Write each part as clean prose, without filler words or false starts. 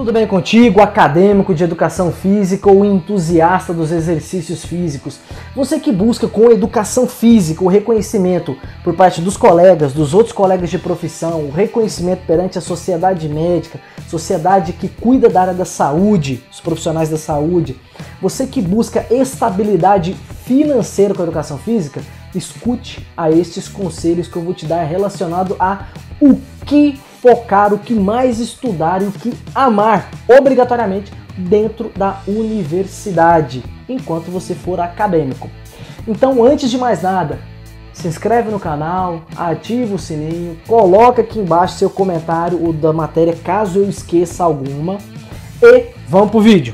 Tudo bem contigo, acadêmico de educação física ou entusiasta dos exercícios físicos? Você que busca com educação física o reconhecimento por parte dos colegas, dos outros colegas de profissão, o reconhecimento perante a sociedade médica, sociedade que cuida da área da saúde, os profissionais da saúde. Você que busca estabilidade financeira com a educação física, escute a estes conselhos que eu vou te dar relacionado a o que focar, o que mais estudar e o que amar obrigatoriamente dentro da universidade, enquanto você for acadêmico. Então, antes de mais nada, se inscreve no canal, ativa o sininho, coloca aqui embaixo seu comentário da matéria caso eu esqueça alguma e vamos pro vídeo.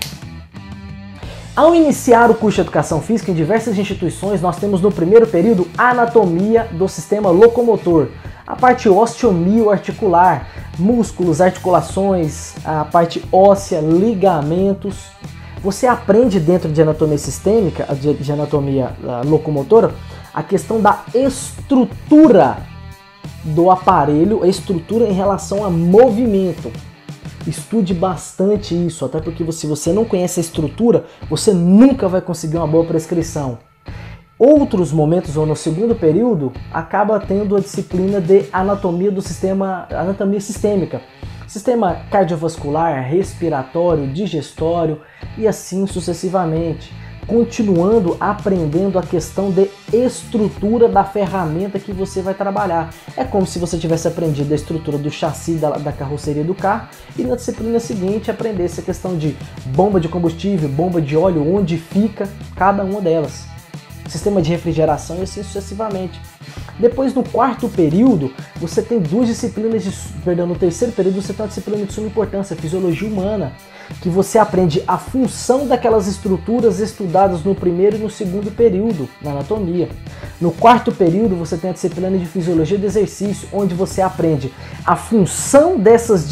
Ao iniciar o curso de Educação Física em diversas instituições, nós temos no primeiro período a anatomia do sistema locomotor, a parte osteomioarticular, músculos, articulações, a parte óssea, ligamentos. Você aprende dentro de anatomia sistêmica, de anatomia locomotora, a questão da estrutura do aparelho, a estrutura em relação a movimento. Estude bastante isso, até porque se você não conhece a estrutura, você nunca vai conseguir uma boa prescrição. Outros momentos, ou no segundo período, acaba tendo a disciplina de anatomia do sistema, anatomia sistêmica. Sistema cardiovascular, respiratório, digestório e assim sucessivamente. Continuando aprendendo a questão de estrutura da ferramenta que você vai trabalhar. É como se você tivesse aprendido a estrutura do chassi da carroceria do carro e na disciplina seguinte aprendesse a questão de bomba de combustível, bomba de óleo, onde fica cada uma delas. Sistema de refrigeração e assim sucessivamente. Depois, no quarto período, você tem duas disciplinas, no terceiro período você tem uma disciplina de suma importância, fisiologia humana, que você aprende a função daquelas estruturas estudadas no primeiro e no segundo período, na anatomia. No quarto período, você tem a disciplina de fisiologia do exercício, onde você aprende a função dessas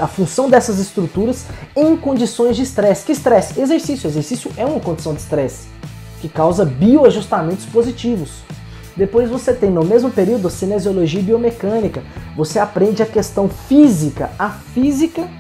estruturas em condições de estresse. Que estresse? Exercício. Exercício é uma condição de estresse que causa bioajustamentos positivos. Depois você tem no mesmo período a cinesiologia e biomecânica. Você aprende a questão física, a física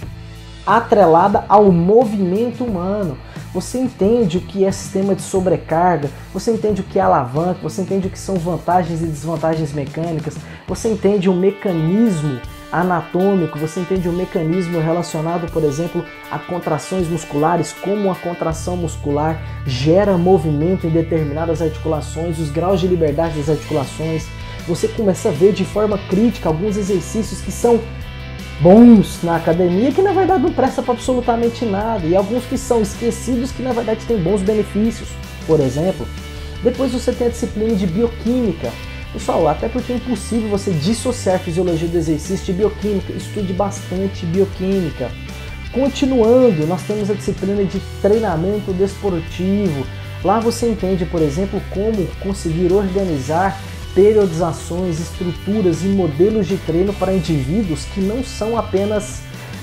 atrelada ao movimento humano. Você entende o que é sistema de sobrecarga, você entende o que é alavanca, você entende o que são vantagens e desvantagens mecânicas, você entende o mecanismo anatômico, você entende o mecanismo relacionado, por exemplo, a contrações musculares, como a contração muscular gera movimento em determinadas articulações, os graus de liberdade das articulações. Você começa a ver de forma crítica alguns exercícios que são bons na academia que na verdade não presta para absolutamente nada e alguns que são esquecidos que na verdade têm bons benefícios, por exemplo. Depois você tem a disciplina de bioquímica. Pessoal, até porque é impossível você dissociar fisiologia do exercício de bioquímica, estude bastante bioquímica. Continuando, nós temos a disciplina de treinamento desportivo. Lá você entende, por exemplo, como conseguir organizar periodizações, estruturas e modelos de treino para indivíduos que não são apenas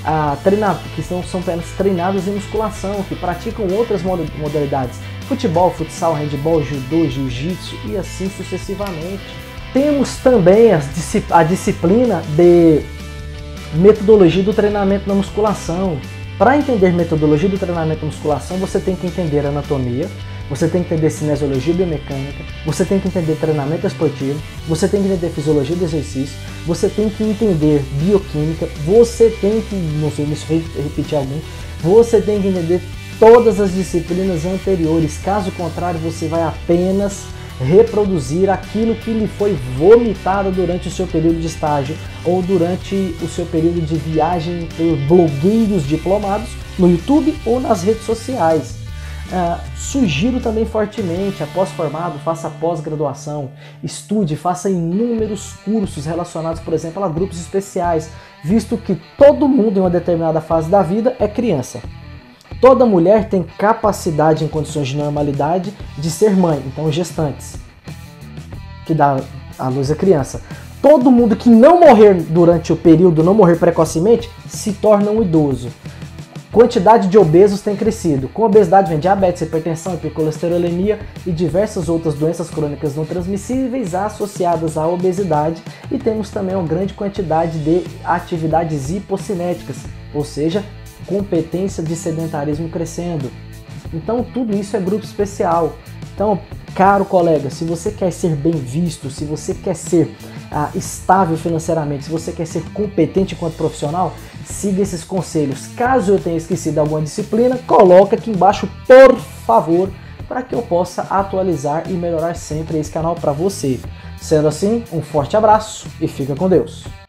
treinados em musculação, que praticam outras modalidades, futebol, futsal, handebol, judô, jiu-jitsu e assim sucessivamente. Temos também a disciplina de metodologia do treinamento na musculação. Para entender metodologia do treinamento na musculação, você tem que entender anatomia, você tem que entender cinesiologia e biomecânica, você tem que entender treinamento esportivo, você tem que entender fisiologia do exercício, você tem que entender bioquímica, você tem que, não sei se repetir algum, você tem que entender todas as disciplinas anteriores, caso contrário você vai apenas reproduzir aquilo que lhe foi vomitado durante o seu período de estágio ou durante o seu período de viagem por blogueiros diplomados no YouTube ou nas redes sociais. Sugiro também fortemente, após formado, faça pós-graduação, estude, faça inúmeros cursos relacionados, por exemplo, a grupos especiais, visto que todo mundo em uma determinada fase da vida é criança. Toda mulher tem capacidade em condições de normalidade de ser mãe, então gestantes, que dá à luz a criança. Todo mundo que não morrer durante o período, não morrer precocemente, se torna um idoso. Quantidade de obesos tem crescido. Com obesidade vem diabetes, hipertensão, hipercolesterolemia e diversas outras doenças crônicas não transmissíveis associadas à obesidade. E temos também uma grande quantidade de atividades hipocinéticas, ou seja, competência de sedentarismo crescendo. Então tudo isso é grupo especial. Então, caro colega, se você quer ser bem visto, se você quer ser estável financeiramente, se você quer ser competente enquanto profissional, siga esses conselhos. Caso eu tenha esquecido alguma disciplina, coloca aqui embaixo, por favor, para que eu possa atualizar e melhorar sempre esse canal para você. Sendo assim, um forte abraço e fica com Deus.